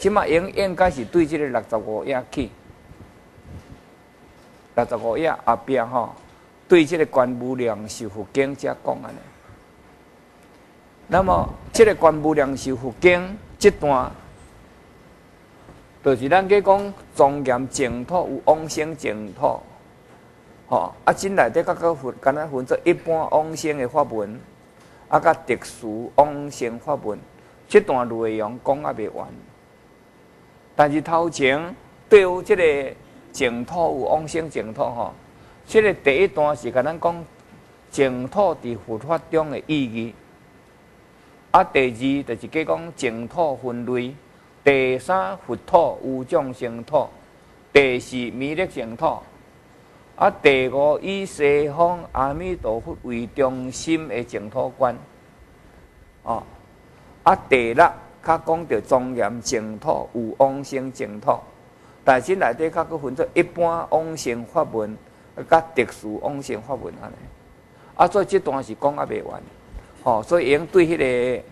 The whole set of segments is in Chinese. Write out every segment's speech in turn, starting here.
即马应该是对即个65页起，65页后壁吼，对即个关无量寿佛经才讲安尼。那么，即个关无量寿佛经这段，就是咱去讲庄严净土有往生净土，吼啊，真内底个分，敢若分做一般往生的法文，啊，甲特殊往生法文，这段内容讲啊未完。但是头前对于即个净土有往生净土吼，即个第一段是甲咱讲净土伫佛法中的意义。啊，第二就是计讲净土分类，第三佛土有众生土，第四弥勒净土，啊，第五以西方阿弥陀佛为中心的净土观，哦，啊，第六较讲到庄严净土有往生净土，但是内底较佫分做一般往生法文，甲特殊往生法文安尼，啊，所以这段是讲啊未完。哦，所以用对迄个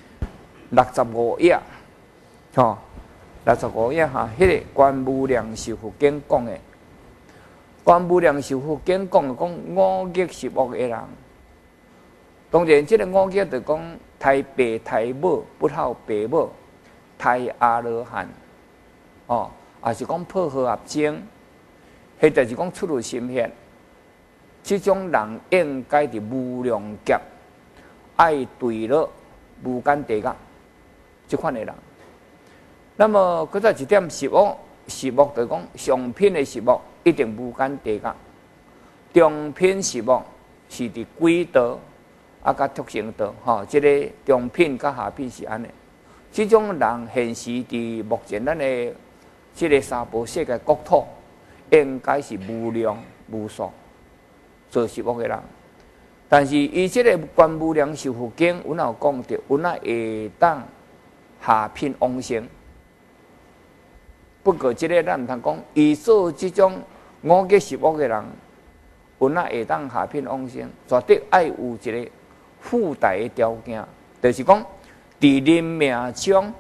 65页，吼，65页哈，迄个观无量寿佛经讲的，观无量寿佛经讲五逆16个人。当然，这个五逆就讲胎爸胎母不孝爸母，胎阿罗汉，哦，也是讲破和合精，迄就是讲出入心现。这种人应该伫无量劫。爱对了无间地狱，即款的人。那么，搁再一点15就讲上品的15一定无间地狱，中品15是伫鬼道啊，甲畜生道，吼，即个中品甲下品是安尼。即种人现时伫目前咱的即个三宝世界国土，应该是无量无数，做16个人。但是，伊即个观无量寿佛经，阮有讲到，阮啊会当下品往生。不过，即个咱毋通讲，伊做即种5逆15个人，阮啊会当下品往生，绝对爱有一个附带的条件，就是讲，伫人命中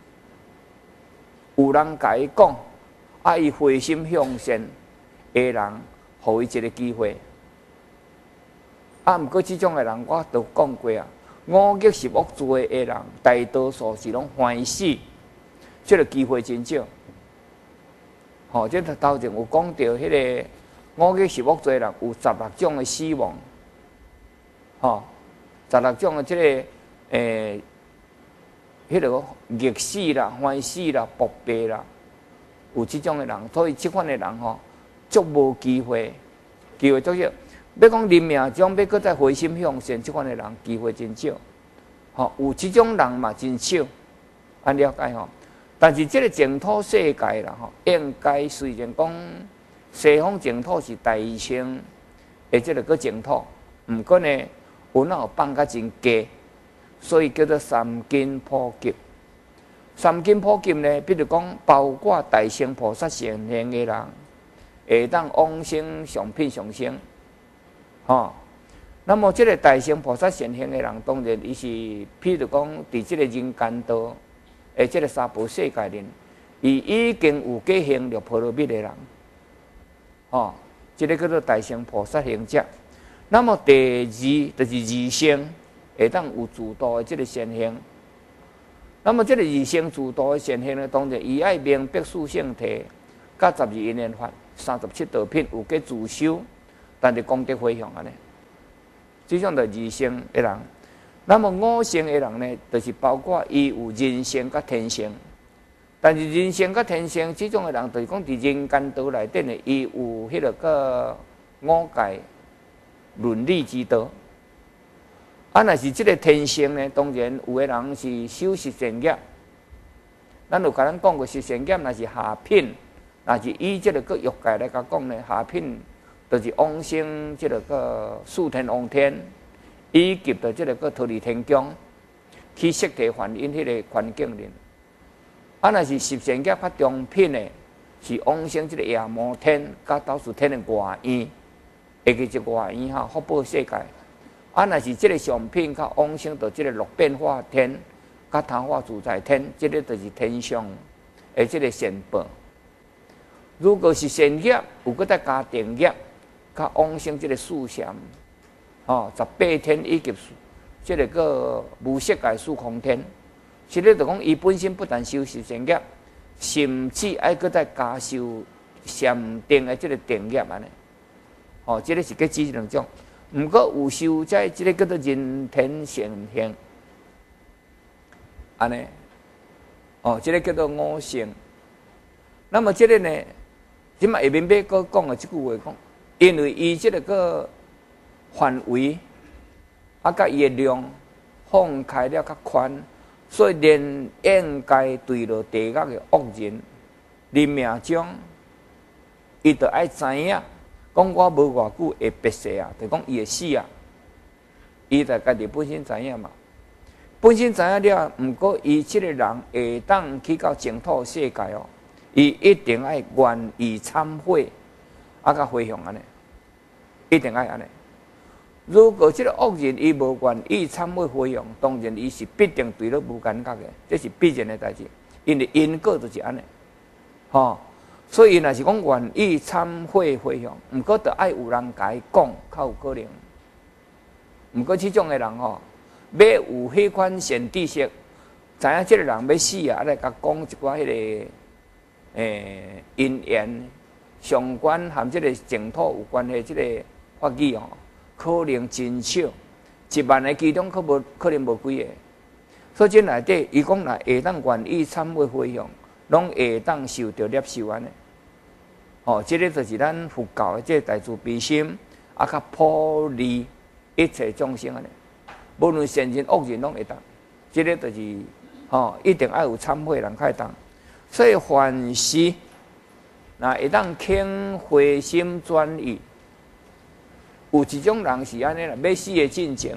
有人甲伊讲，啊，伊回心向善的人，互伊一个机会。啊，毋过即种的人，我都讲过啊，5逆15罪的人，大多数是拢欢喜，即个机会真少。吼，即头前有讲到迄个5逆15罪人有16种的死亡，吼，16种的即个迄个逆死啦、欢喜啦、卜败啦，有即种的人，所以即款的人吼，足无机会，机会足少。要讲人命中要搁再回心向善，即款的人机会真少，吼，有即种人嘛真少，安了解吼。但是即个净土世界啦，吼，应该虽然讲西方净土是大乘的即个个净土，毋过呢，有哪有放甲真低，所以叫做三根普及。三根普及呢，比如讲包括大乘菩萨现行的人，会当往生上品上生。吼，那么这个大乘菩萨现行的人，当然伊是，譬如讲，伫这个人间道，这个三宝世界里，伊已经有过行了波罗蜜的人，吼，这个叫做大乘菩萨行者。那么第二就是二乘，会当有自度的这个现行。那么这个二乘自度的现行呢，当然伊爱明白四圣谛，甲12因缘法、37道品有过自修。但是功德回向安尼，这种就二乘的人。那么5乘的人呢，就是包括伊有人乘甲天乘。但是人乘甲天乘这种的人，就是讲伫人间道内底呢，伊有迄个个5界伦理之道。啊，若是这个天乘呢，当然有的人是修习善业。咱有甲咱讲过，习善业若是下品，若是以这个个欲界来甲讲呢，下品。就是往生即个个四天王天，以及的即个个脱离天宫，去色体梵音迄个环境里。啊，若是十善业较中品的，是往生即个夜摩天，甲倒数天的外院，会记一外院哈，福报世界。啊，若是即个上品，较往生到即个六变化天，甲桃花自在天，即个就是天上的这个善报。如果是善业，有搁再加定业，加往生这个四禅，18天以及这个个无色界四空天，其实就讲伊本身不但修习善业，甚至还搁再加修禅定的这个定业安尼。这个是个指两种，毋过有修在这个叫做人天善行，安尼，这个叫做五乘。那么这个呢，即嘛下面要搁讲的这句话讲，因为伊这个个范围，甲伊的量放开了较宽，所以连应该对着地狱的恶人，临命中，伊就爱知影。讲我无偌久会别世啊，就讲伊会死啊，伊就家己本身知影嘛，本身知影了，毋过伊即个人会当去到净土世界哦，伊一定爱愿意忏悔，甲回向安尼，一定爱安尼。如果即个恶人伊无愿意忏悔回向，当然伊是必定对了无感觉的，这是必然的代志，因为因果就是安尼，所以，若是讲愿意忏悔回向，毋过，就爱有人甲伊讲，较有可能。毋过，即种的人要有迄款善知识，知影即个人要死啊，来甲讲一寡迄个因缘相关含即个净土有关系即个法语可能真少，10000个其中可能无几个。所以，即内底伊讲若会当愿意忏悔回向，拢会当受到接受安尼。这个就是咱佛教的这个大慈悲心，较普利一切众生安尼。无论善人恶人拢会当，这个就是一定要有忏悔人开当。所以凡事那会当轻回心转意，有一种人是安尼啦，要死的进前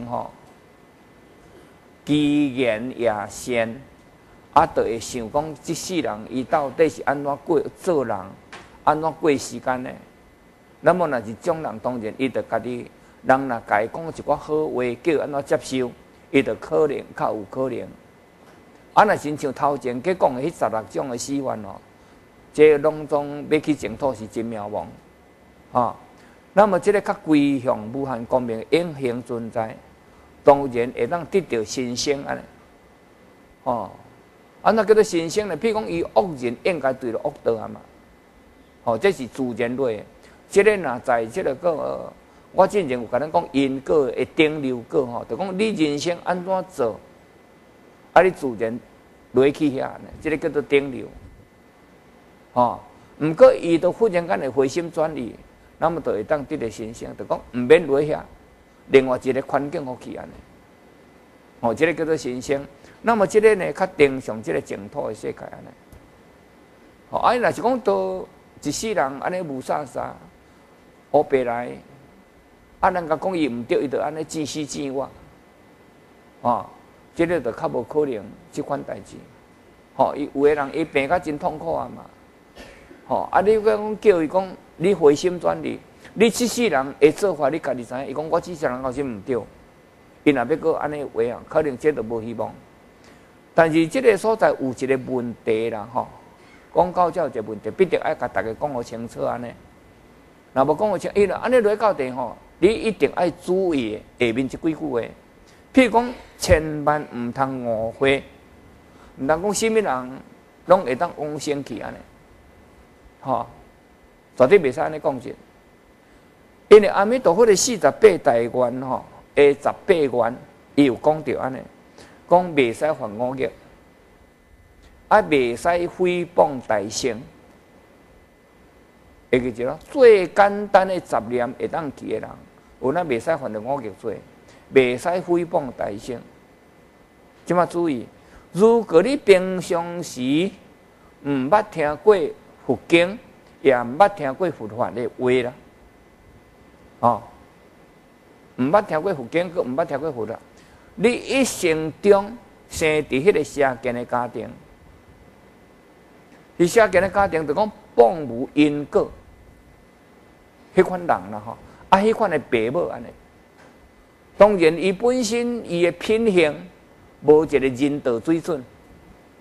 机言也善，就会想讲，这世人伊到底是安怎过做人？安怎过时间呢？那么，若是种人，当然伊就家己人若甲伊讲一寡好话，叫安怎接受，伊就可能较有可能。若亲像头前佮讲的迄16种的死法这拢总要去净土是真渺茫。那么，这个较归向无限光明永恒存在，当然会当得到新生安尼。安怎叫做新生呢？譬如讲，伊恶人应该对了恶道啊嘛。这是自然类的。这个若在这个个，我之前有甲咱讲因果的顶流果就讲你人生安怎做，你自然落去遐呢，这个叫做顶流。毋过伊都忽然间会回心转意，那么就会当得到新生，就讲毋免落遐，另外一个环境好去安尼。这个叫做新生。那么这个呢，较定上这个净土的世界安尼。若是讲到一世人安尼无啥，黑白来，人甲讲伊毋对，伊就安尼自私自我，这个就较无可能即款代志，有个人伊病甲真痛苦啊嘛，你讲叫伊讲，你回心转意，你这世人的做法，你家己知影，伊讲我这世人搞是毋对，伊若要搁安尼话可能这就无希望。但是这个所在有一个问题啦，讲到这有一个问题，必定爱甲大家讲好清楚安尼。若无讲好清，因为安尼落到底你一定爱注意下面这几句话。譬如讲，千万毋通误会，毋通讲什么人拢会当往生去安尼，绝对袂使安尼讲者。因为阿弥陀佛的48大愿的18愿，伊有讲到安尼，讲袂使犯五业。袂使诽谤大乘，会记住咯。最简单的杂念会当记的人，有咱袂使犯着五业罪，袂使诽谤大乘。即马注意，如果你平常时毋捌听过佛经，也毋捌听过佛法的话啦，毋捌听过佛经，佮毋捌听过佛法，你一生中生伫迄个社间的家庭。伊社间的家庭就讲放无因果，迄款人啦迄款的爸母安尼，当然伊本身伊的品行无一个人道水准，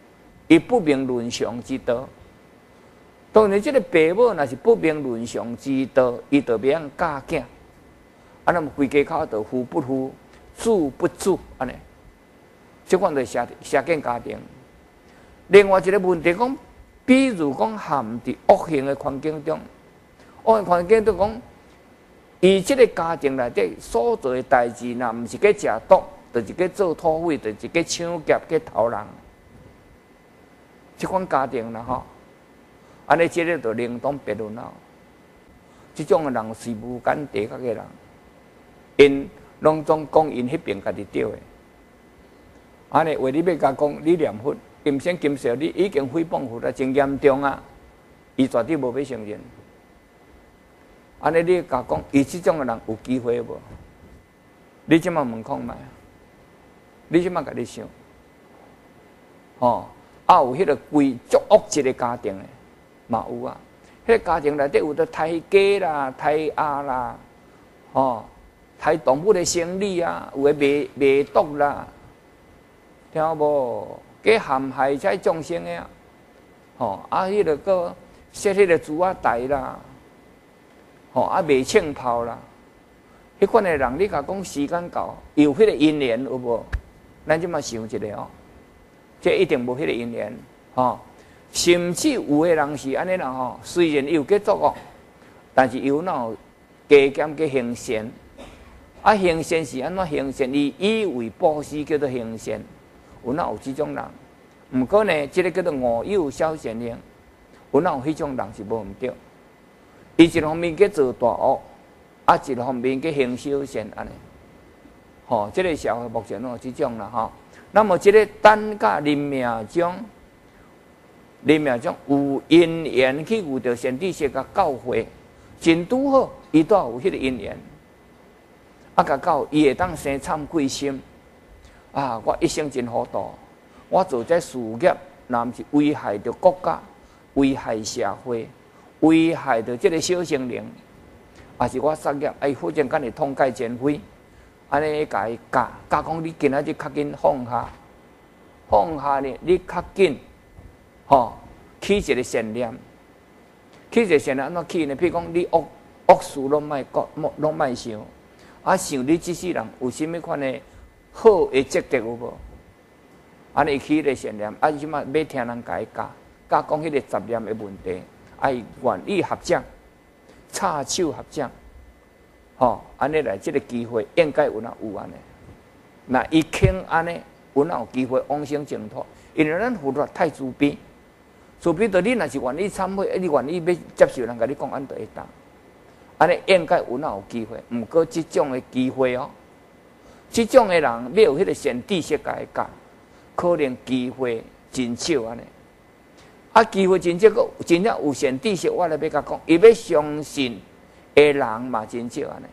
伊不明伦常之道。当然，这个爸母若是不明伦常之道，伊就袂晓教囝。那么规家口就夫不夫，子不子，安尼。即款就社建家庭。另外一个问题讲，比如讲含伫恶性的环境中，恶性环境中讲，伊即个家庭内底所做的代志，若毋是去食毒，就是去做土匪，就是去抢劫、去偷人。即款家庭啦，吼。安尼，即个就另当别论了。即种的人是无间地角的人，因拢总讲因迄边家己对的。安尼，话你要甲讲，你念佛，金仙金色，你已经诽谤佛了，真严重啊！伊绝对无要承认。安尼，你甲讲，伊即种的人有机会无？你即马问看觅，你即马家己想，吼，有迄个贵族恶质的家庭的。嘛有啊，迄个家庭内底有得抬鸡啦、抬鸭啦，吼，抬动物的生理啊，有诶卖毒啦，听无？给陷害在众生诶啊，吼，迄个个设迄个猪仔台啦，吼，卖枪炮啦，迄款诶人，你甲讲时间到，有迄个因缘有无？咱即马想一下哦，这一定无迄个因缘，吼。甚至有诶人是安尼啦吼，虽然伊有去作恶，但是伊有哪加减去行善。行善是安怎行善？伊以为布施叫做行善，有哪有即种人？毋过呢，即个叫做恶有小善行，有哪有迄种人是无毋对？伊一方面去做大恶，一方面去行小善安尼。吼，即个社会目前拢有即种啦吼。那么即个等甲临命中。你命中有因缘去遇到先知说甲教诲，真拄好，伊都有迄个因缘。甲到伊会当生惭愧心。我一生真糊涂，我做这事业，若毋是危害着国家、危害社会、危害着这个小生灵，也是我杀业，忽然间会痛改前非，安尼甲伊教讲，你今仔日较紧放下呢，你较紧。吼，起一个善念，起一个善念安怎起呢？譬如讲，你恶事拢莫想，想你这世人有甚物款的好的积德有无？安尼起个善念，即马要听人甲伊教讲迄个杂念的问题，伊愿意合掌，插手合掌，吼，安尼来，即个机会应该有安尼。那伊肯安尼，有机会往生净土，因为咱佛法太慈悲。除非着你若是愿意忏悔，你愿意要接受人甲你讲，安就会当。安尼应该有机会，毋过即种的机会哦，即种的人要有迄个善知识甲伊教，可能机会真少安尼。机会真少，个真正有善知识，我来要甲讲，伊要相信的人嘛真少安尼。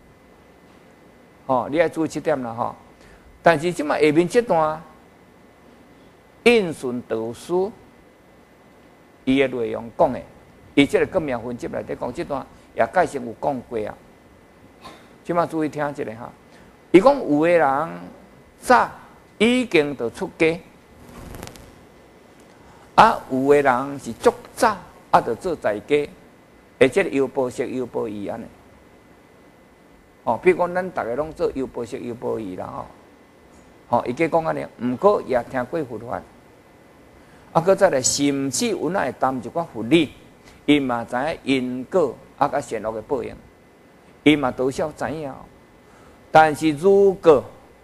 你要注意这点啦吼。但是即马下面这段应顺导师。伊的内容讲的，伊即个革命分析内底讲，即段也介绍有讲过啊。即马注意听一下哈。伊讲有个人早已经就出家，有个人是足早就做在家，即个优波色、优波夷安尼。比如讲咱逐个拢做优波色、优波夷啦伊计讲安尼，毋过也听过佛法。搁再来，甚至有会担一寡佛理，伊嘛知影因果甲善恶的报应，伊嘛多少知影。但是如果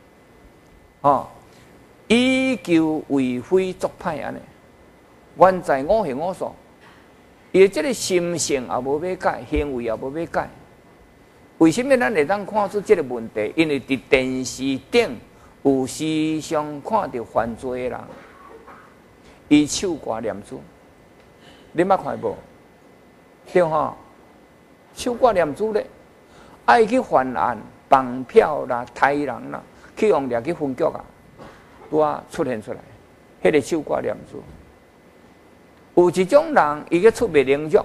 以求为非作歹安尼，原在五行五素，伊即个心性也无要改，行为也无要改。为什么咱会当看出即个问题？因为伫电视顶有时常看到犯罪的人。伊手挂念珠，你捌看无？对吼，手挂念珠咧，爱去犯案、绑票啦、杀人啦，去用掠去分局啊，拄出现出来，迄个手挂念珠。有一种人，伊去出卖灵肉，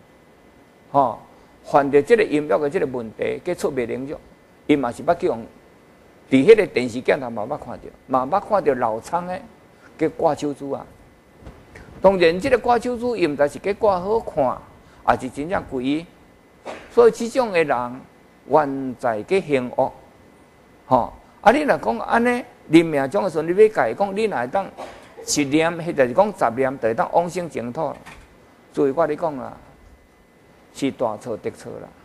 犯着即个淫欲的即个问题，去出卖灵肉，伊嘛是捌去用，伫迄个电视镜头嘛捌看着，嘛捌看着老苍的，去挂手珠啊。 当然，这个挂手指伊毋但是计挂好看，也是真正贵。所以这种的人，原在计行恶，吼。啊，你若讲安尼临命终的时候，你要甲伊讲，你若会当10念，迄就是讲10念，就会当往生净土。所以我咧讲啦，是大错特错啦，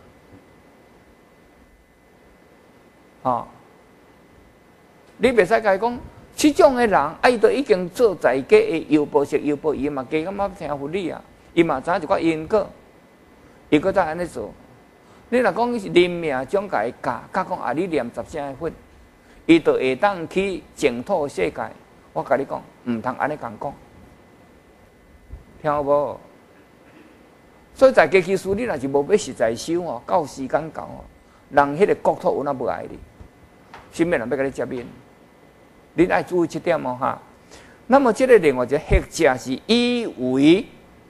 吼。你袂使甲伊讲，这种的人，伊都已经做在家的优婆塞、优婆夷嘛，加感觉听佛理啊，伊嘛知影一寡因果，伊搁再安尼做。你若讲是临命终甲伊教，甲讲啊，你念10声的佛。伊就会当去净土世界，我甲你讲，毋通安尼共讲，听有无？所以在家期书，你若是无要实在修哦，到时间到哦，人迄个国土有哪无爱你，身边人要甲你接引，你爱注意这点哦哈。那么这个另外一个黑者是以为，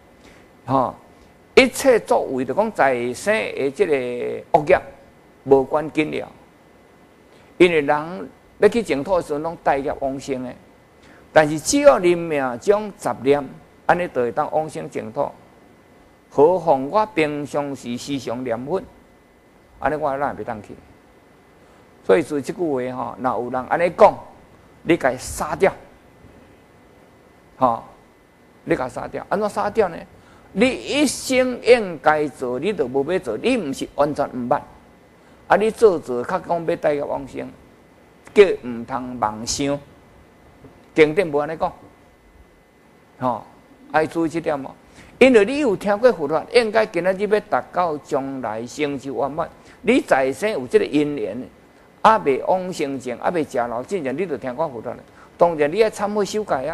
一切作为就讲在生的这个恶业无关紧了。因为人要去净土的时候，拢带业往生的，但是只要临命终10念，安尼就会当往生净土。何况我平常时时常念佛，安尼我哪会袂当去？所以就是这句话若有人安尼讲，你甲伊杀掉，你甲伊杀掉，安怎杀掉呢？你一生应该做，你都无要做，你毋是完全毋捌。啊！你做较讲要带业往生，叫毋通妄想。经典无安尼讲，爱注意这点哦。因为你有听过佛法，应该今仔日要达到将来成就圆满。你在生有这个因缘，未往生前，未食老之前，你就听过佛法了。当然，你爱参会修改啊。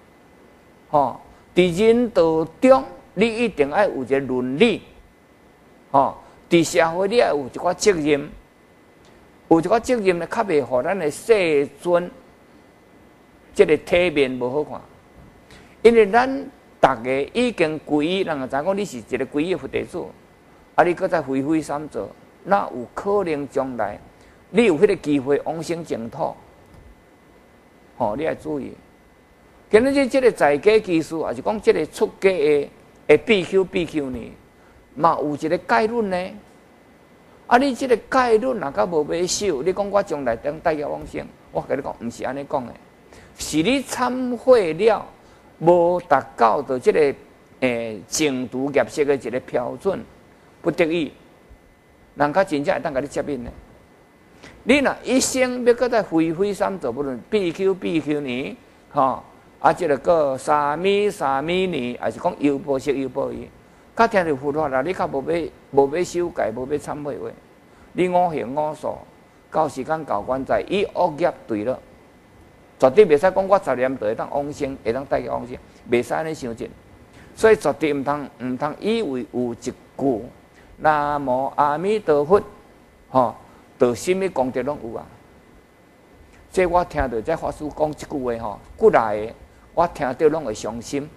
伫人道中，你一定爱有一个伦理，伫社会你也有一寡责任，有一寡责任呢，较袂互咱的世尊，这个体面无好看。因为咱逐个已经皈依，人也知讲你是一个皈依佛弟子，你搁再挥挥三做，那有可能将来你有迄个机会往生净土？你要注意。今日这个在家技术，还是讲这个出家的BQ 呢？嘛有一个概论呢，你这个概论若甲无要守，你讲我将来当带业往生，我甲你讲，毋是安尼讲的，是你参会了，无达到着这个净土业色的一个标准，不得已，人家真正会当甲你接引的。你若一生要搁再挥挥三做，不论 BQ 呢，这个个沙弥呢，还是讲优婆塞优婆夷。较听着佛法啦，你较无要修改，无要忏悔话，你五行五素，到时间到关在以恶业对了，绝对袂使讲我10年就会当往生，会当带去往生，袂使安尼想尽。所以绝对毋通以为有一句南无阿弥陀佛，就什么功德拢有啊。这我听到这法师讲这句话古来的，我听到拢会伤心，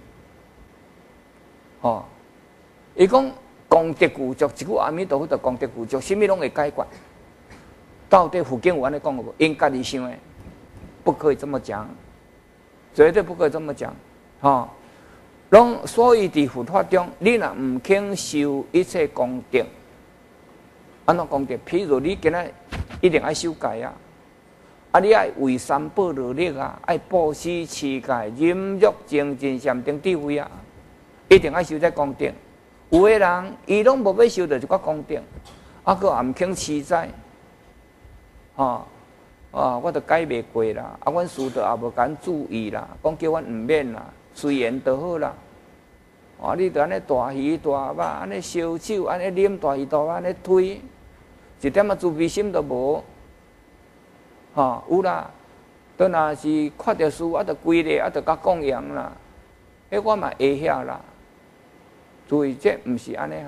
伊讲功德具足，一句阿弥陀佛就功德具足，什么拢会解决。到底佛经有安尼讲无？因家己想的，不可以这么讲，绝对不可以这么讲。所以伫佛法中，你若毋肯修一切功德，安怎功德？譬如你今仔一定爱修戒啊，你爱为三宝努力啊，爱布施、持戒、忍辱、精进、禅定、智慧啊，一定爱修这功德。有的人，伊拢无要修到一寡功德，佫也毋肯持斋，我都改袂过啦，阮师父也无敢注意啦，讲叫阮毋免啦，随缘就好啦。你着安尼大鱼大肉，安尼烧酒，安尼啉大鱼大肉，安尼推，一点自卑心都无。有啦，倒若是看着书，着规个，着甲供养啦，迄我嘛会晓啦。注意，这毋是安尼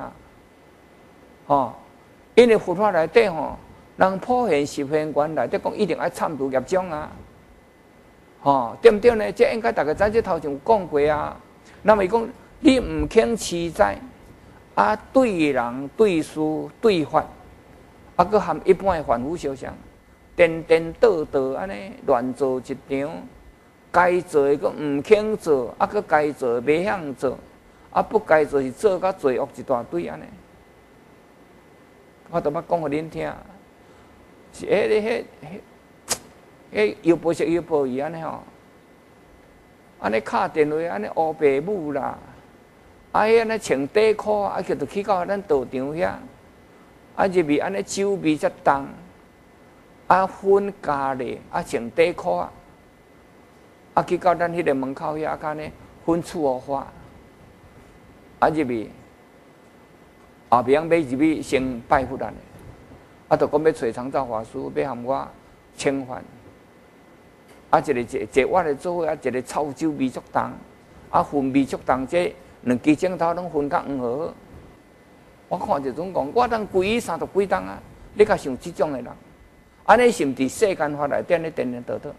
因为佛法内底人普现十愿观内底讲，一定爱忏除业障啊，对毋对呢？这应该大家知，这头前有讲过啊。那么伊讲，你毋肯持斋，对人、对事、对法，佫含一般的凡夫小相，颠颠倒倒安尼乱做一场， 该做的佫毋肯做，啊，佫该做的袂晓做，啊，不该做是做甲罪恶一大堆安尼。我都捌讲互恁听，是摇报是摇报伊安尼吼，安尼敲电话安尼乌白母啦，啊，安尼穿底裤啊，就去到咱道场遐，啊，入去安尼酒味则重，啊，粉加咧，啊，穿底裤啊。啊，去到咱迄个门口遐，啊，安尼粉厝互发，啊入去，后边买入去先拜佛安尼，啊，就讲要找长照法师，要含我请饭，啊，一碗的做伙，啊，一个臭酒味足重，啊，粉味足重，这两支镜头拢分较黄好。我看就总讲，我当皈依30几档啊，你较像即种的人，安尼是毋伫世间法内底咧颠颠倒倒？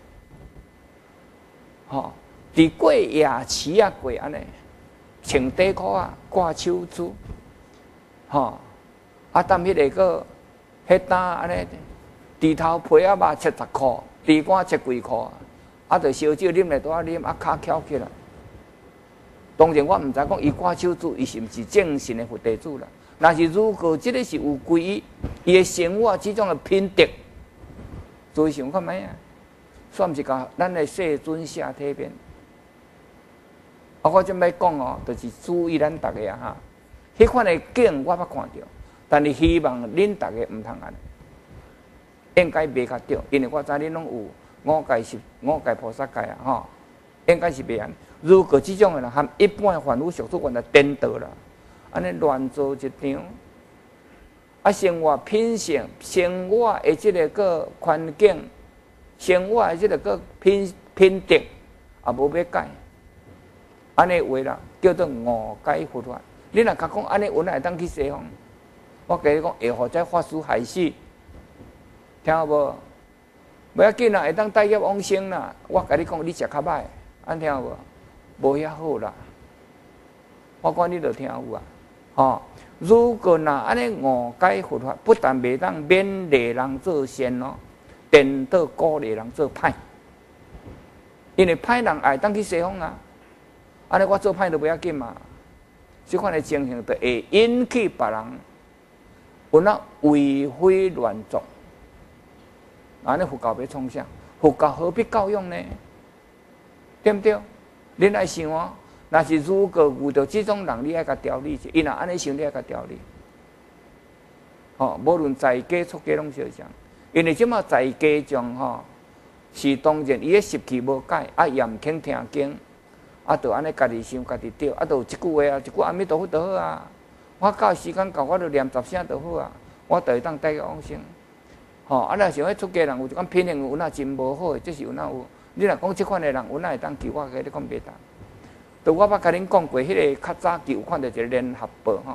吼，伫过夜市啊，过安尼，穿底裤啊，挂手珠，吼，啊，踮迄个个，迄单安尼，猪头皮啊肉切10箍，猪肝切几箍，啊，着烧酒啉来多啊啉，啊，骹翘起来。当然我毋知讲伊挂手珠，伊是毋是正信的佛弟子啦？若是如果即个是有皈依，伊的生活即种的品德，所以想看卖啊？算是甲咱的世尊下体面。啊，我即摆讲哦，就是注意咱大家啊哈。迄款的景我捌看到，但是希望恁大家毋通安尼，应该袂较对，因为我知恁拢有五戒菩萨戒啊吼，应该是袂安。如果即种的人含一般凡夫俗子原来颠倒啦，安尼乱做一场，啊，生活品性、生活的即个个环境。生活的即个个品德也无要改，安尼话啦，叫做误解佛法。你若甲讲安尼，阮会当去西方？我甲你讲，会互这法师害死，听有无？不要紧啦，会当带业往生啦。我甲你讲，你食较歹，安听有无？无遐好啦。我讲你著听有啊，吼！如果若安尼误解佛法，不但袂当勉励人做善咯。颠倒鼓励人做歹，因为歹人爱当去西方啊，安尼我做歹都不要紧嘛。即款的情形，就会引起别人有那为非乱作。安尼佛教要创啥？佛教何必教养呢？对不对？恁爱想哦，若是如果遇到这种人，你爱甲调理者，伊若安尼想，你爱甲调理。吼，无论在家出家拢相像。因为即马在家中吼，是当然伊个习气无改，啊也毋肯听经，啊就安尼家己想家己对，啊就有一句话啊，一句阿弥陀佛就好啊。我到时间到，我就念10声就好啊，我就会当带个往生。吼，啊若想迄出家人有一款品行有哪真无好，这是有哪有？你若讲即款的人有哪会当救我？个你讲袂当。就我捌甲恁讲过，迄个较早有看到一个联合报吼。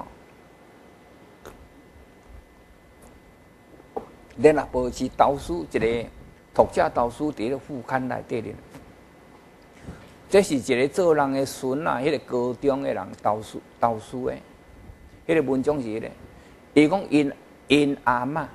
联合报是导书一个读者导书伫咧副刊内底咧，这是一个做人的孙啊，迄个高中的人导书的，迄个文章是迄个，伊讲因阿嬷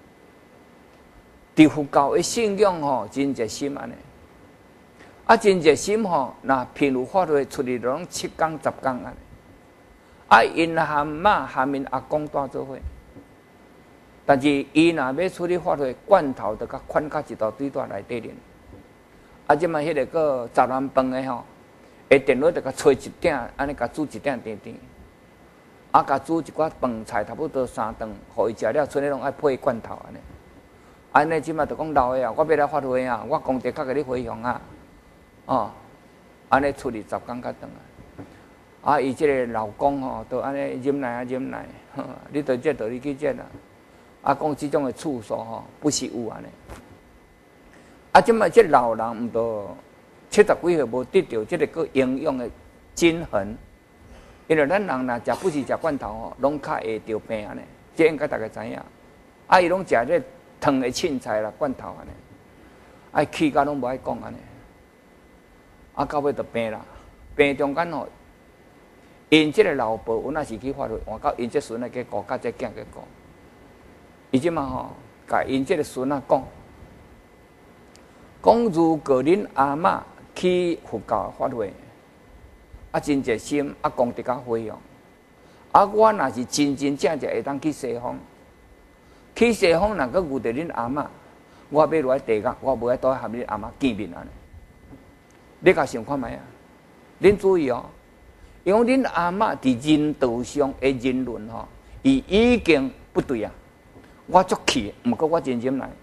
伫佛教的信仰吼真热心安尼，啊真热心吼，那譬如法会出去拢7天10天安尼，啊因阿嬷含因阿公带做伙。但是伊若要出去发挥罐头，就甲款甲一大堆在内底咧。啊，即摆迄个个杂乱饭的吼，下电脑就甲吹一鼎，安尼甲煮一鼎甜甜，啊，甲煮一寡饭菜，差不多3顿，互伊食了，剩的拢爱配罐头安尼。安尼即摆就讲老的啊，我要来发挥啊，我功德较甲你回向啊，哦，安尼处理10天较长啊。啊，伊即个老公吼，都安尼忍耐啊忍耐，你着这，着你去这啦。啊，讲即种的处所吼，不是有安尼。啊，即摆即老人毋着70几岁无得到即个个营养的均衡，因为咱人若食不是食罐头吼，拢较会得病安尼。这应该大家知影。啊，伊拢食这烫的凊彩啦、罐头安尼，啊，气甲拢无爱讲安尼。啊，到尾就病啦，病中间吼，因即个老婆有那是去发挥，换到因这孙仔去顾，甲这囝去顾。伊即嘛吼，甲因即个孙仔讲，如果恁阿嬷去佛教法会，啊，真热心，啊，功德较辉煌。啊，我若是真真正正会当去西方，去西方若个遇到恁阿嬷，我要落来地狱，我无爱倒和恁阿嬷见面安尼。你甲想看觅啊？恁注意哦，因为恁阿嬷伫人道上的人伦吼，伊已经不对啊。我足气，毋过我真忍来。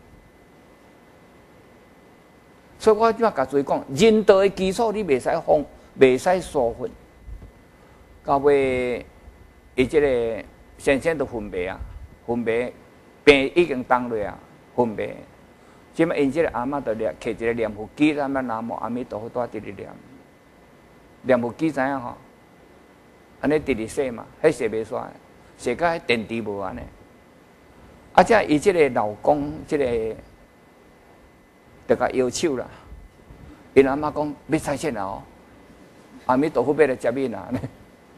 所以我即摆甲诸位讲，人道的基础你袂使放，袂使疏忽。到尾，伊即个先生都昏迷啊，昏迷病已经当落啊，昏迷。即摆因即个阿嬷就摕一个念佛机，咱们南无阿弥陀佛带直直念。念佛机知影吼？安尼直直说嘛，迄说袂煞，说甲迄电池无安尼。啊，遮伊即个老公，即个。就甲摇手啦，因阿妈讲要拆迁啦哦，阿弥陀佛要来接伊啦呢。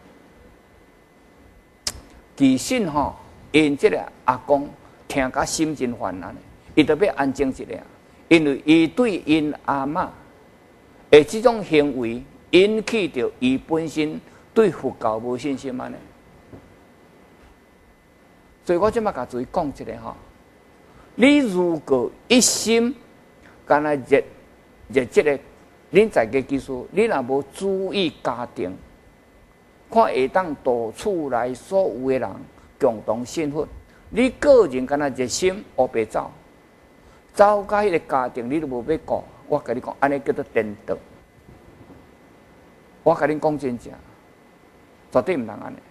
其实吼，因即个阿公听甲心真烦难，伊特别安静一下，因为伊对因阿嬷的这种行为引起着伊本身对佛教无信心安尼。所以我即摆甲注意讲一个吼，你如果一心干那热即个，恁在个技术，你若无注意家庭，看会当导厝内所有的人共同幸福。你个人干那热心黑白走，走到迄个家庭，你都无要顾。我甲你讲，安尼叫做颠倒。我甲恁讲真正，绝对毋通安尼。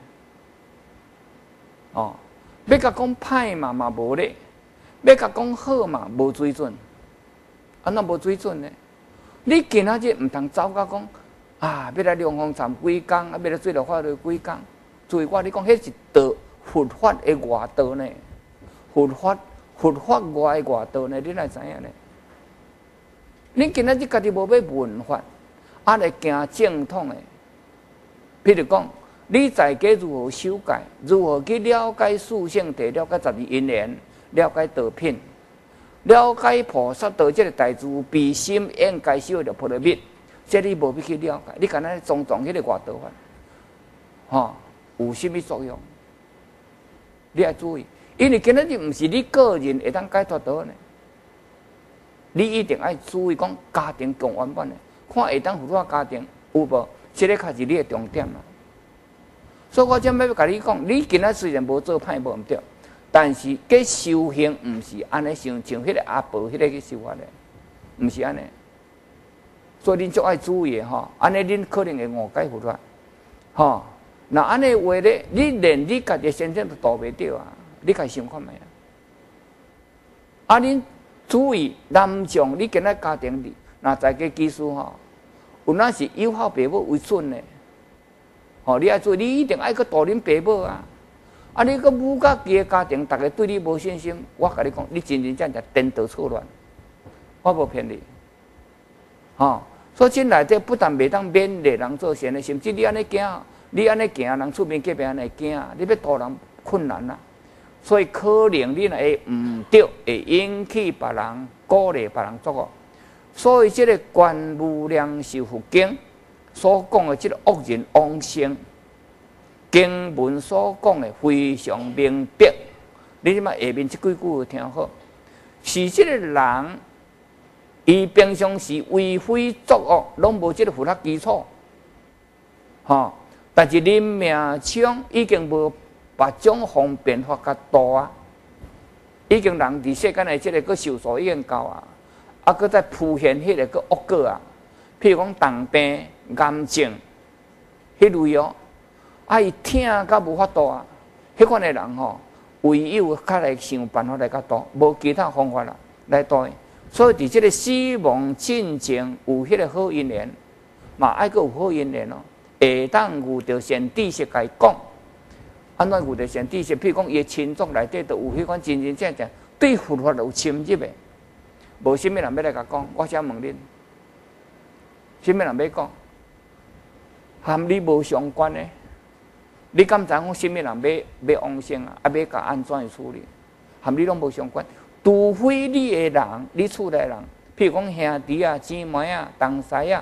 哦，要甲讲歹嘛无咧，要甲讲好嘛无水准。安怎无水准呢？你今仔日毋通走甲讲啊，要来量风站几工，啊，要来做了法律几工。注意我你讲，迄是道佛法的外道呢？佛法外的外道呢？你来知影呢？你今仔日家己无要文法，啊来行正统的。譬如讲，你在家如何修改，如何去了解四圣谛，了解十二因缘，了解道品。了解菩萨道这个大慈悲心应该修的菩提蜜，这你无必去了解，你干那种迄个外道法，吼，有甚物作用？你要注意，因为今仔日毋是你个人会当解脱到呢，你一定要注意讲家庭共完版的，看会当辅助家庭有无？这个才是你的重点啦。所以我今要甲你讲，你今仔虽然无做歹无毋对。但是，这修行毋是安尼像迄个阿婆迄个去修法的，毋是安尼。所以恁足爱注意吼，安尼恁可能会误解佛法，吼。那安尼话咧，你连你家己先生都度袂着啊！你家想看觅啊？啊，恁注意男众，你今仔家庭里，若在个技术吼，有那是友好爸母为准的，吼，你爱注意，你一定爱去度恁爸母啊！啊！你个母甲己个家庭，大家对你无信心，我甲你讲，你真真正正颠倒错乱，我无骗你，吼！所以这内底不但袂当勉励人做善的，甚至你安尼行，你安尼行，人厝边隔壁安尼行，你要度人困难啦。所以可能你若会毋对，会引起别人鼓励别人作恶。所以这个《观无量寿佛经》所讲的这个恶人往生。经文所讲的非常明白，你即马下面这几句听好，是这个人，伊平常时为非作恶，拢无这个佛法基础，吼。但是恁命枪已经无别种方便法较多啊，已经人伫世间的这个个寿数已经够啊，啊，搁再铺现迄个个恶果啊，譬如讲重病、癌症，迄类哦。啊，伊听甲无法度啊！迄款的人吼，唯有较来想办法来甲度，无其他方法啦来度。所以伫即个死亡进前有迄个好因缘，嘛爱阁有好因缘哦。会当遇到善知识甲伊讲，安怎遇到善知识？譬如讲，伊亲族内底都有迄款真真正正对佛法有深入的，无啥物人要来甲讲。我想问恁，啥物人要讲？含你无相关的。你敢知讲什么人要往生啊？啊，要甲安怎去处理？和你拢无相关。除非你的人，你厝内人，譬如讲兄弟啊、姊妹啊、同事啊，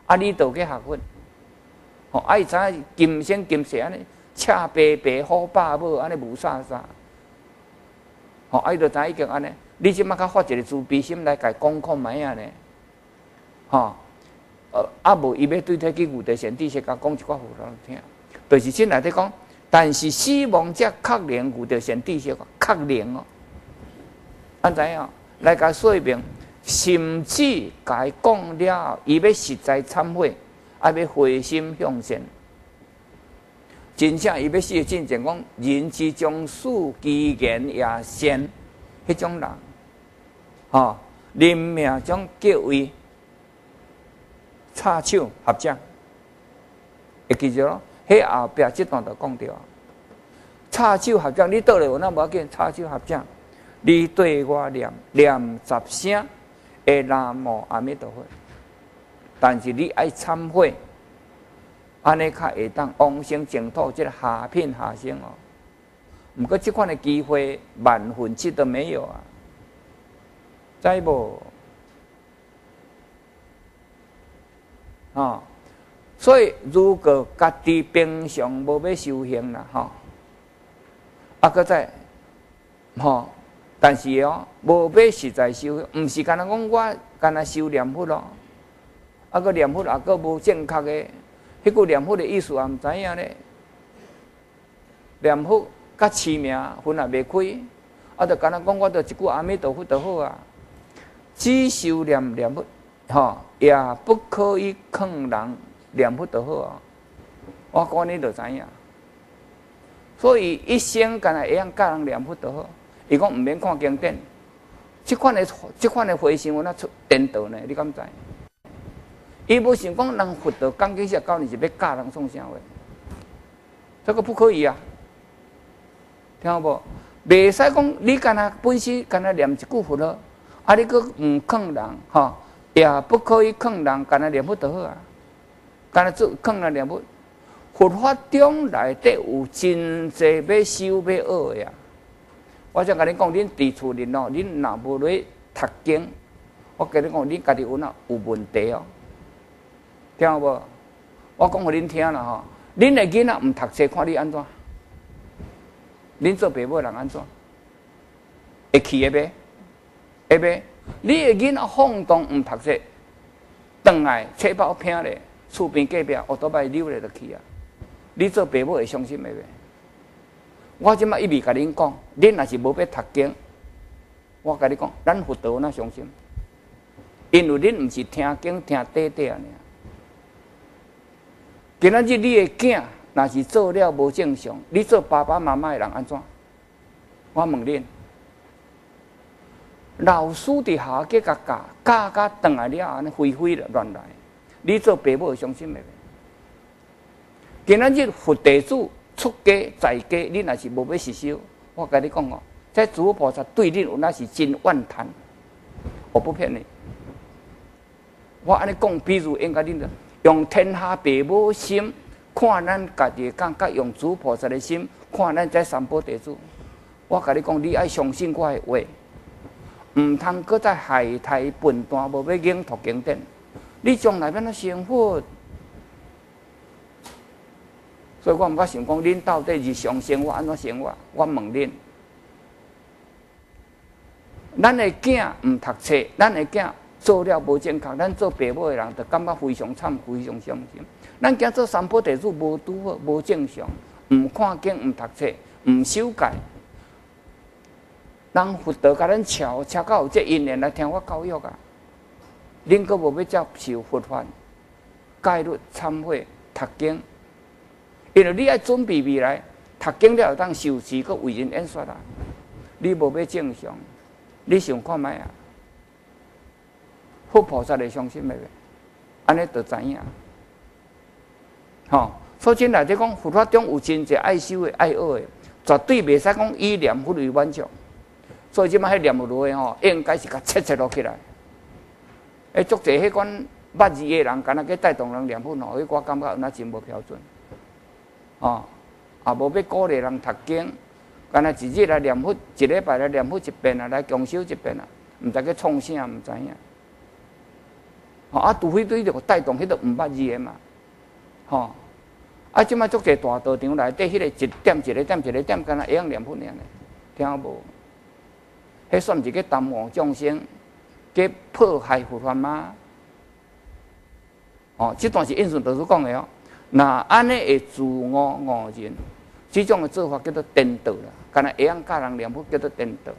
啊，你倒去学佛，吼，啊，伊知影金身金色安尼，赤白白好霸母安尼无啥啥，吼，啊，伊就知影已经安尼。你即马较发一个慈悲心来甲伊讲看卖啊呢，吼，啊无伊要对体去有地善知识甲讲一寡互人听，就是先内底讲，但是死亡者确能有地善知识，确能哦，安怎样来甲说明？甚至甲伊讲了后，伊要实在忏悔，啊要回心向善，真正伊要死进前讲人之将死，其言也善，迄种人。吼，临命将叫为插手合掌，会记住咯？迄后壁即段就讲着，插手合掌，你倒来有那无要紧？插手合掌，你对我念10声的南无阿弥陀佛，但是你爱忏悔，安尼较会当往生净土，即个下品下生哦。毋过即款的机会1/7都没有啊！知无？哦，所以如果家己平常无要修行啦，吼，啊，搁再，吼，但是哦，无要实在修行，毋是干那讲我干那修念佛咯，啊，搁念佛啊，搁无正确的，迄句念佛的意思也毋知影咧，念佛甲持名分也袂开，啊，就干那讲我着一句阿弥陀佛就好啊。只修念佛，吼，也不可以坑人念佛就好啊。我讲你就知影。所以一生干那会晓教人念佛就好。伊讲毋免看经典，即款的回心有哪出颠倒呢？你敢知？伊无想讲人佛道讲几下教你是要教人创啥话，这个不可以啊。听有无？袂使讲你干那本身干那念一句佛了。啊！你佫毋坑人，吼，也不可以坑人，干那念佛就好啊。干那做坑人念佛，佛法中内底有真济要修要学的啊。我才甲你讲，恁伫厝恁哦，恁若无咧读经，我甲你讲，恁家己有哪有问题哦？听有无？我讲互恁听啦吼，恁的囡仔毋读册，看你安怎？恁做爸母人安怎？会气的袂？会袂？你的囡仔放荡毋读册，转来册包拼咧，厝边隔壁乌多摆溜咧就去啊！你做爸母会伤心的袂？我即摆一味甲恁讲，恁若是无要读经，我甲你讲，咱佛道哪伤心？因为恁毋是听经听短短尔。今仔日你的囝若是做了无正常，你做爸爸妈妈的人安怎？我问恁。老师伫下计甲教转来了，安尼飞飞乱来，你做爸母会伤心袂？今仔日佛弟子出家在家，你若是无要实修，我甲你讲哦，这诸菩萨对恁有那是真怨叹，我不骗你。我安尼讲，比如应该恁用天下父母心看咱家己的感觉，用诸菩萨的心看咱这三宝弟子。我甲你讲，你爱相信我的话。毋通搁再害太笨蛋，无要硬读经典，你将来要怎生活？所以我毋敢想讲，恁到底日常生活安怎生活？我问恁，咱的囝毋读册，咱的囝做了无正确，咱做爸母的人就感觉非常惨，非常伤心。咱惊做三宝弟子无拄好，无正常，毋看经，毋读册，毋修戒。人佛道甲咱瞧到有这因缘来听我教育啊！恁阁无要接受佛法、戒律、忏悔、读经，因为你爱准备未来读经了，当受持，阁为人演说啊！你无要正常，你想看卖啊？佛菩萨会伤心袂？安尼就知影。吼，所以真内底讲，佛法中有真济爱修的、爱学的，绝对袂使讲以念佛为满足。所以即摆迄念落去吼，应该是甲切落起来。足济迄款捌字的人，敢若去带动人念佛吼，迄我感觉有那真无标准。哦，也无要鼓励人读经，敢若一日来念佛，一礼拜来念佛一遍啊，来共修一遍啊，毋知去创啥，毋知影。 啊，除非对着带动迄个唔捌字的嘛，吼。啊，即摆足侪大道场内底，迄个一点一个点一个点，敢若会晓念佛尔呢？听无？迄算是个耽误众生，给迫害佛法吗？哦，这段是印顺导师讲的哦。那安尼会自我误认，这种的做法叫做颠倒啦。敢若会晓教人念佛叫做颠倒。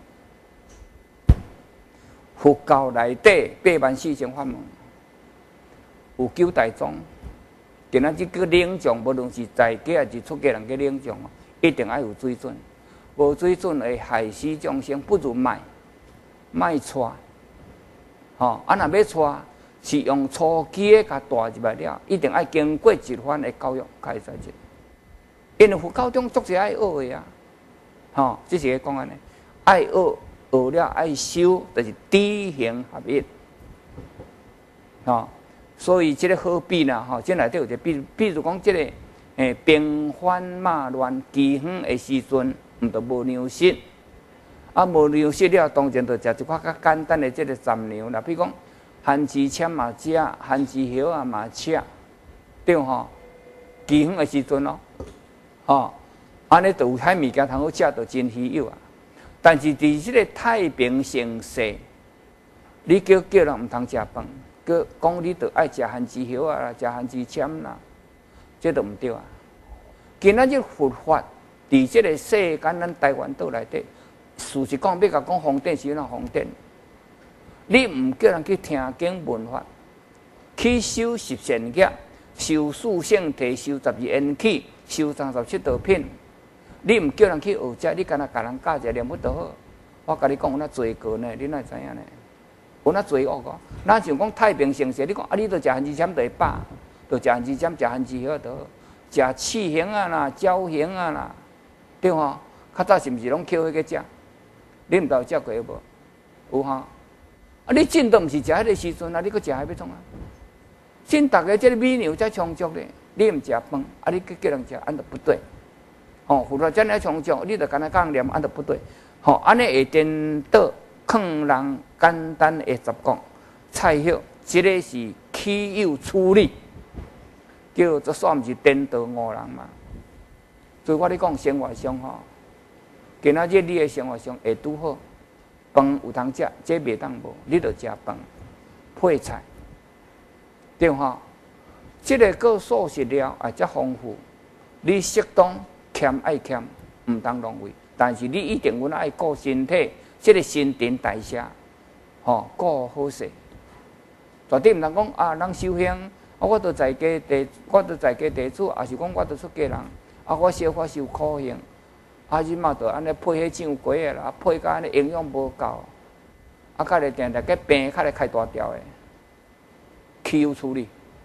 佛教内底84000法门，有9大宗。今仔日叫领众，无论是在家还是出家人叫领众，一定要有水准。无水准会害死众生，不如卖娶。吼，啊，若要娶，是用初期的甲大入来了，一定要经过一番的教育，才会使进。因为佛教中足是爱学的啊，吼，这是讲安尼，爱学了爱修，就是知行合一，吼。所以，这个好比呢，吼，这内底有一个比如讲，这个兵荒马乱、饥荒的时阵，毋着无粮食，啊，无粮食了，当然着食一寡较简单的这个杂粮啦，比如讲番薯签嘛食，番薯叶啊嘛吃，对吼？饥荒的时阵咯，吼，安尼着有遐物件通好食，着真稀有啊。但是伫这个太平盛世，你叫人毋通食饭。讲你着爱食番薯叶啊，食番薯签啦，这都毋对啊。今仔日佛法伫这个世间，咱台湾岛内底，事实讲要甲讲封典是哪封典？你毋叫人去听经闻法，去修十善业，修四圣谛，修12缘起，修37道品。你毋叫人去学这，你干那甲人教者念佛就好。我甲你讲，有那罪过呢，你哪会知影呢？有那罪恶个，咱像讲太平盛世，你讲啊，你着食番薯签就会饱，着食番薯签，食番薯叶就好，食刺形啊啦、椒形啊啦，对吼？较早是毋是拢捡迄个食？你毋知有食过无？有吼？啊，你真都毋是食迄个时阵啊，你搁食迄要创啊？真逐个即个米牛才充足咧，你毋食饭，啊，你去叫人食，安着不对。吼，佛法真来充足，你着干那讲念，安着不对。吼，安尼会颠倒。劝人简单的十讲菜叶，这个是岂有处理，叫做算是颠倒误人嘛。所以我咧讲生活上吼，今仔日你的生活上会拄好，饭有通食，这袂当无，你着食饭配菜，对吼？这个个素食了也则丰富，你适当欠爱欠，毋当浪费，但是你一定阮爱顾身体。这个新陈代谢，吼，顾好势。绝对毋通讲啊，人修行，啊，我都在家地，我都在家地主，也是讲我都出家人，啊，我小可受苦刑，啊，日嘛，就安尼配迄酱鸡的啦，配甲安尼营养无够，啊，较来定定个病，较来开大条的，岂有处理？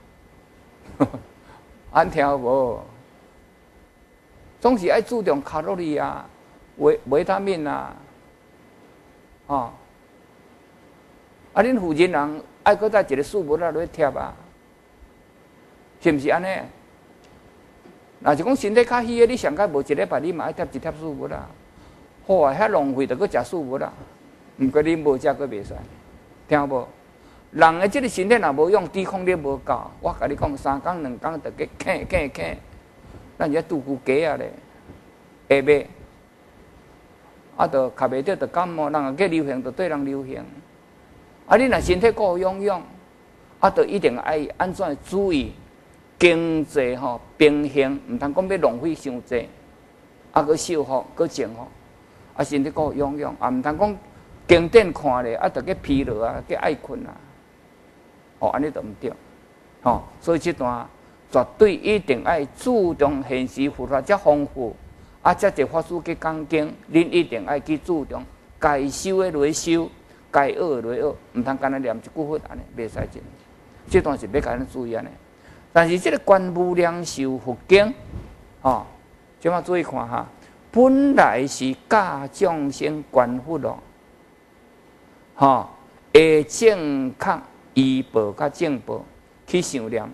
安听无？总是爱注重卡路里啊，维他命啊。哦，啊！恁负责人爱搁再一个素物仔落贴啊，是毋是安尼？若是讲身体较虚的，你上届无一礼拜，你嘛爱贴一贴素物啊。好啊，遐浪费着搁食素物啊。毋过恁无食搁袂使，听无？人的即个身体若无用，抵抗力无够，我甲你讲，3工2工着给啃，咱遮拄骨鸡啊咧，下尾。啊，着卡袂着，着感冒，人个流行，着对人流行。啊，你若身体够养养，啊，着一定爱安怎注意经济吼平衡，毋通讲要浪费伤济，啊，搁修复，搁净复，啊，身体够养养，啊，毋通讲经典看咧，啊，着去疲劳啊，去爱困啊，哦，安尼着毋对，吼，所以这段绝对一定爱注重现实佛法遮丰富。啊，遮一法师去讲经，恁一定爱去注重，该修的落修，该学的落学，毋通干那念一句佛安尼，袂使进。这段是要甲咱注意安尼。但是这个观无量寿佛经，哦，即马注意看哈，本来是教众生观佛咯，吼，会正确医报甲正报去想念。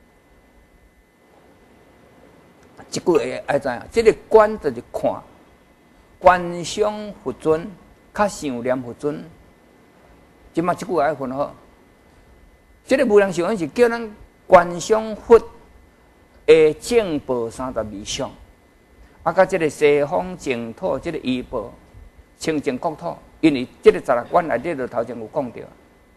即句会爱知影，即个观就是看，观想佛尊，较想念佛尊。即马即句爱分好， 这个无量寿经是叫咱观想佛的正报32相，啊，甲这个西方净土这个依报清净国土，因为这个16观内底就头前有讲到，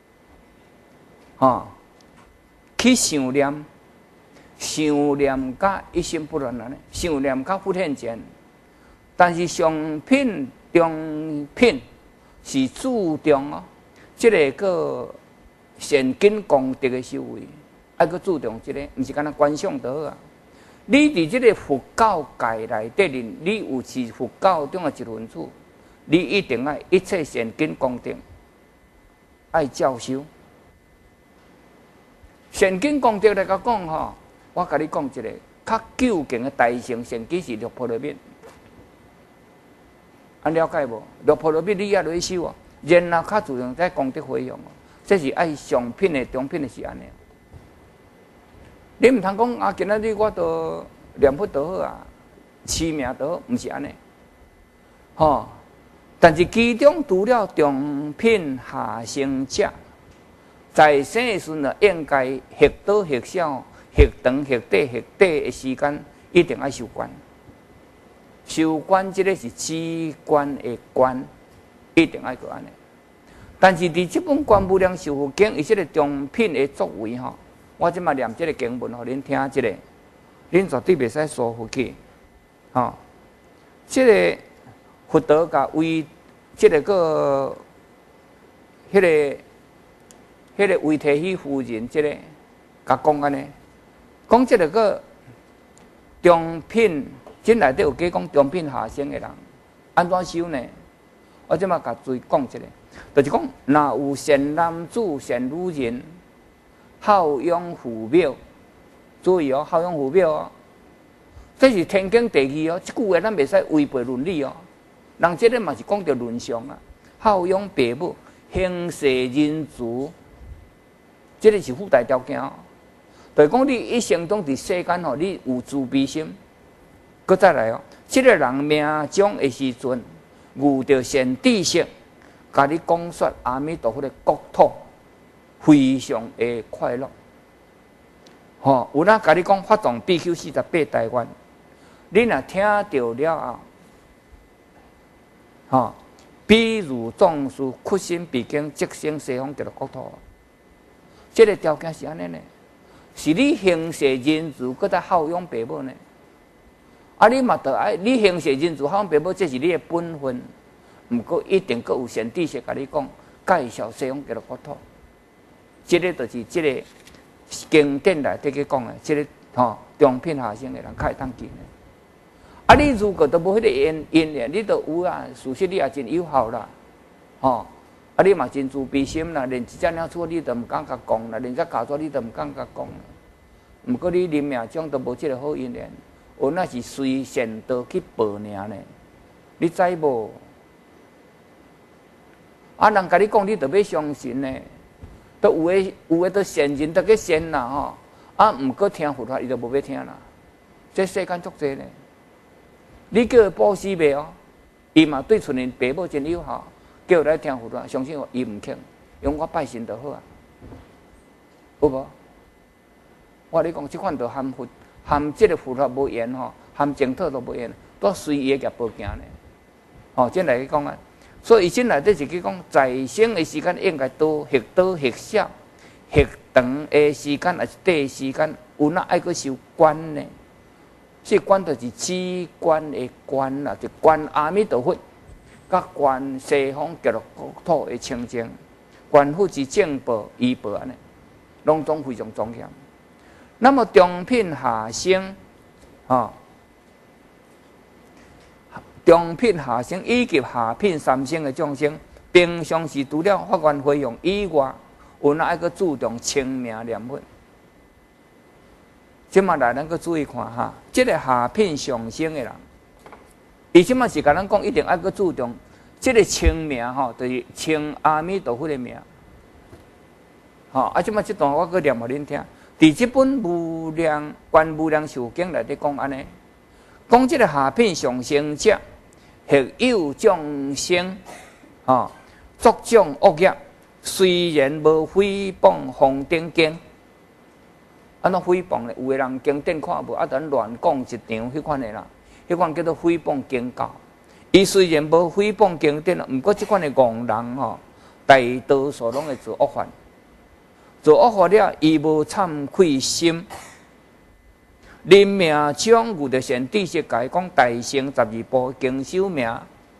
去想念，想念甲一心不乱安尼，想念甲佛现前，但是上品中品是注重这个个善根功德的修为，爱去注重这个，毋是干那观想就好啊。你伫这个佛教界内底，你有是佛教中的一份子，你一定爱一切善根功德爱照修。善根功德来讲我甲你讲一个较究竟的大乘善根是六波罗蜜，了解无？六波罗蜜你也落去修啊，然后较注重在功德回向这是爱上品的、中品的是安尼。你唔通讲今仔日我都念佛就好啊，持名就好，唔是安尼。但是其中除了中品下乘者，在生的时阵应该或多或少、或长或短或短的时间，一定要修观。修观这个是止观的观，一定要个安尼。但是伫这本《观无量寿佛经》伊这个中品的作为我即马念这个经文恁听这个，恁绝对袂使疏忽去。这个佛陀甲为这个个，迄个维提希夫人这个甲讲安尼，讲这个个中品，这内底有加讲中品下乘的人安怎修呢？我即马甲注意讲一个。就是讲，若有善男子、善女人，孝养父母，注意孝养父母这是天经地义这句话咱袂使违背伦理人这个嘛是讲到伦常啊，孝养父母，行善仁慈，这个是附带条件就是讲你一生中伫世间你有慈悲心，搁再来这个人命终的时阵，遇到善知识。甲你讲说阿弥陀佛的国土非常的快乐，有哪甲你讲发动 BQ48台湾，你若听到了比如壮士屈身毕竟即生西方极乐国土，这个条件是安尼呢？是你行善仁慈，搁再孝养父母呢？你嘛得爱，你行善仁慈孝养父母，这是你的本分。毋过一定阁有善知识甲你讲介绍西方极乐国土，这个就是这个经典内底去讲的，这个中品下乘的人较会当见的。你如果都无迄个因缘，你都有事实你也真有效啦，你嘛真慈悲心啦，连一只鸟错你都毋敢甲讲啦，连只家错你都毋敢甲讲啦。毋过你临命中都无这个好因缘，那是随善道去报尔呢，你知无？人甲你讲，你着要相信呢。都有诶，都善人得去善啦毋过听佛法，伊就无要听啦。这世间足济呢。你叫伊布施袂伊嘛对厝人父母真友好，叫伊来听佛法，相信我，伊毋肯，用我拜神就好有无？我你讲，即款着含即个佛法无缘含净土都无缘，都随伊诶业报行呢。这来讲所以，现内底是去讲，在生的时间应该多或少，或长的时间还是短的时间，有哪爱去修观呢？这观就是止观的观啦，就观阿弥陀佛，甲观西方极乐国土的清净，观佛之正报、依报安尼，拢总非常重要。那么中品下乘中品下乘以及下品三乘的众生，平常时除了发愿回向以外，有哪爱去注重清明念佛？即马来咱去注意看这个下品上乘的人，伊即马是甲咱讲，一定爱去注重这个清明就是清阿弥陀佛的名。即马这段我去念互恁听。伫这本观无量寿经内底讲安尼，讲这个下品上乘者。或有众生，作种恶业， 虽然无诽谤红顶经，安怎诽谤呢？有个人经典看无，咱乱讲一场，迄款的啦，迄款叫做诽谤经教。伊虽然无诽谤经典，毋过即款的戆人吼，大多数拢会做恶犯。做恶法了，伊无忏悔心。临命中有着先知识解讲大乘12部经修名，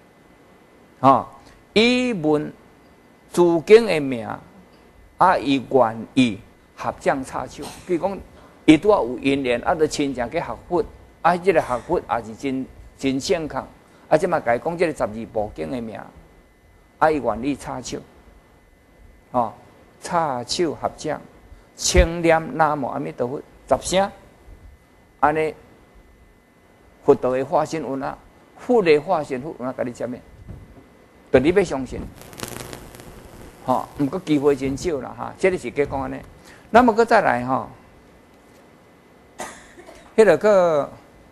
伊问自经的名，伊愿意合掌插手。比如讲，伊拄有因缘，就亲像去学佛，即个学佛也是真正确。即嘛甲伊讲即个12部经的名，伊愿意插手，插手合掌，称念南无阿弥陀佛10声，安尼佛道的化身有哪？佛的化身有哪？甲你接面，就你要相信，毋过机会真少啦这个是计讲安尼。那么，再来迄个个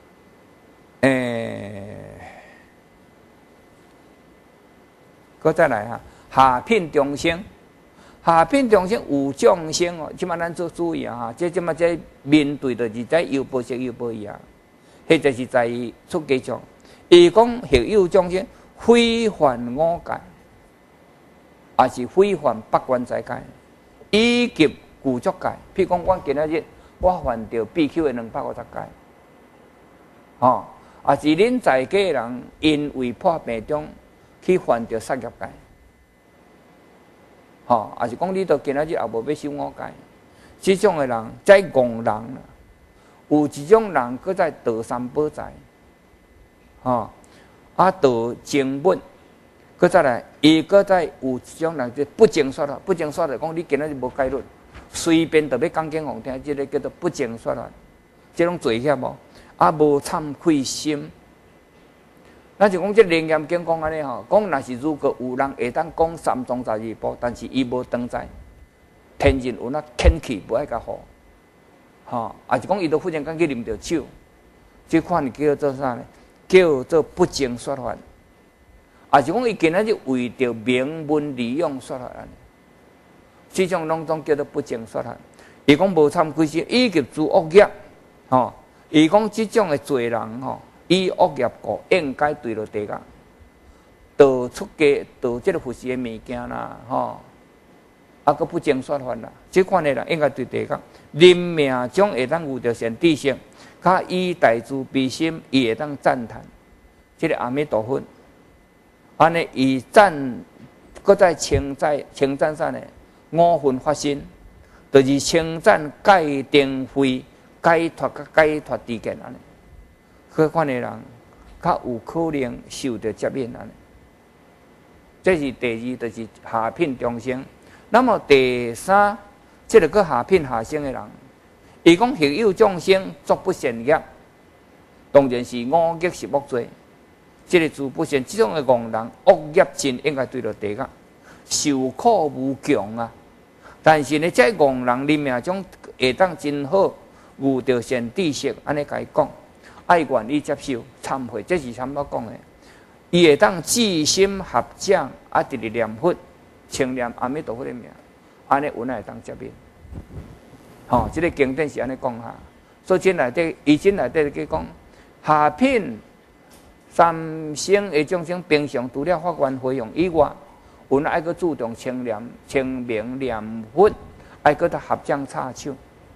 再来下品众生。下品众生有众生即摆咱做注意即摆在面对就是在优波色优波伊迄就是在出家众。伊讲亦有众生非犯五戒，也是非犯八关斋戒，以及具足戒。譬如讲，我今仔日我犯着必求的250戒，也是恁在家人因为破病中去犯着杀业戒。也是讲你到今仔日也无要修五戒，这种的人在戆人啦。有一种人搁在道三宝财，道经文，搁再来，伊搁在有一种人就不正说啦，不正说就讲你今仔日无戒律，随便就要讲经互听，这个叫做不正说啦，这种罪孽无忏悔心。咱就讲这《楞严经》讲安尼讲若是如果有人会当讲三藏12部，但是伊无当在，天人有那天气不爱甲好，也是讲伊都忽然间去啉着酒，这款叫做啥呢？叫做不正说法。也是讲伊今仔日为着名闻利养说法安尼，这种拢总叫做不正说法。伊讲无忏悔心，以及诸恶业，伊讲这种的罪人以恶业故，应该对落地狱，盗出家，盗这个佛事的物件啦，佫不正说法啦，这款的人应该对地狱。临命中会当有着善知识，甲以大慈悲心，伊会当赞叹这个阿弥陀佛。安尼以赞，佫再称赞啥呢？五分法身，就是称赞戒定慧、解脱甲解脱之间安尼。迄款的人，较有可能受到接引安尼。这是第二，就是下品众生。那么第三，这个个下品下生的人，伊讲亦有众生作不善业，当然是五业是恶罪。这个诸不善，这种的戆人，恶业真应该对着地狱，受苦无穷啊！但是呢，这戆人临命中会当真好，有着善知识，安尼甲伊讲。爱愿意接受忏悔，这是参我讲的。伊会当至心合掌，直直念佛，称念阿弥陀佛的名，安尼有哪会当接引？这个经典是安尼讲所以真内底，伊真内底去讲，下品三生的众生，平常除了法愿回向以外，有哪爱去注重称名念佛，爱去他合掌插手，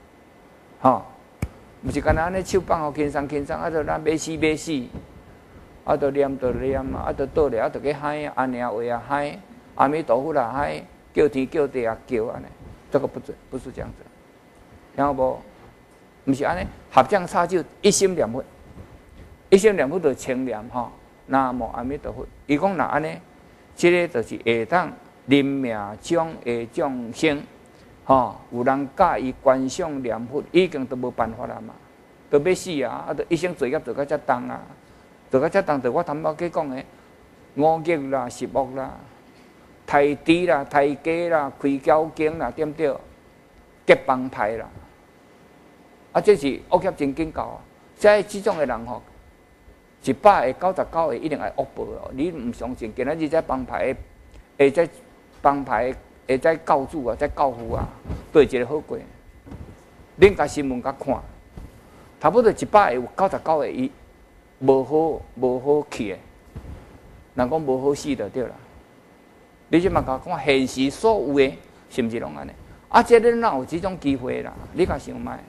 毋是干那安尼手放互轻松，就咱要死，就念，就倒咧，就去喊阿娘话喊阿弥陀佛喊叫天叫地叫安尼，这个不准，不是这样子，然后无，毋是安尼合掌插手，一心念佛，就称念南无阿弥陀佛。伊讲若安尼，这个就是会当临命中的众生。有人教伊观想念佛，已经都无办法啦嘛，都要死就一生罪业就到遮重就到遮重，就我头先去讲的五业啦、十恶啦、抬猪啦、抬鸡啦、开交经啦，对不对？结帮派啦，这是恶业真紧教这种的人100个99个一定会恶报你唔相信，今仔日这帮派这帮派会在教主啊，在教父啊，对一个好过。恁甲新闻甲看，差不多100个有99个伊无好去的，人讲无好死就对啦。你即嘛甲看现实所有的，是毋是拢安尼？啊，这恁哪有即种机会啦？你甲想卖？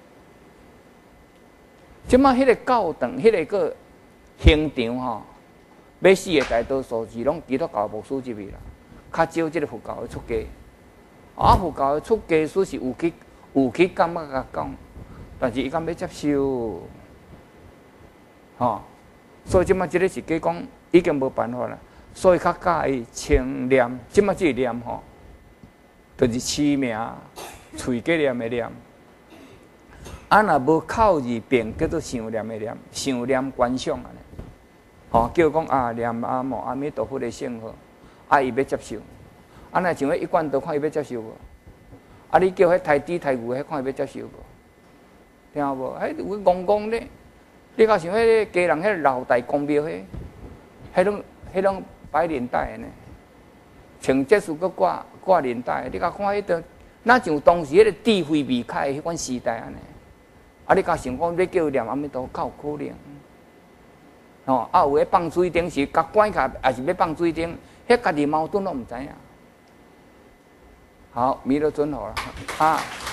即马迄个教堂，迄个刑场吼，要死的大多数是拢基督教牧师入去啦，较少即个佛教的出家。啊，佛教的出家属是有去感觉甲讲，但是伊敢要接受，吼，所以即马即个是计讲已经无办法啦，所以较介意清念，即马即个念吼，就是起名，喙格念的念。啊，若无口字变，叫做想念的念，想念观想安尼。吼，叫讲啊，念阿弥阿弥陀佛的圣号，啊，伊要接受。啊，若像迄一贯道，看伊要接受无？啊，你叫迄太低太牛，迄看伊要接受无？听无？迄有戆戆咧。你较像迄个家人，迄个老大公庙迄拢摆连带的呢，穿结束搁挂连带。你甲看迄个，哪像当时迄个智慧未开迄款时代安尼？啊！你甲想讲要叫念阿弥陀佛，较有可能？吼！啊，有诶放水灯是甲关卡，也是要放水灯，迄家己矛盾拢毋知影。好，弥勒尊好了啊。